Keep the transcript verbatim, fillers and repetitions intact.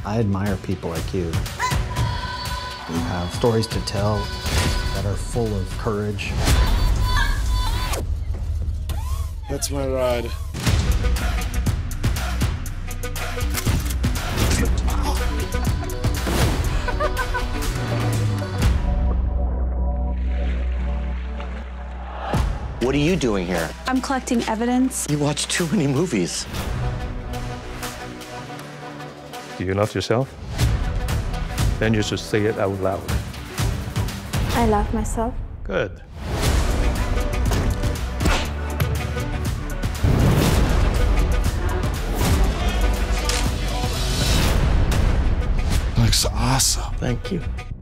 I admire people like you who have stories to tell that are full of courage. That's my ride. What are you doing here? I'm collecting evidence. You watch too many movies. Do you love yourself? Then you should say it out loud. I love myself. Good. Looks awesome. Thank you.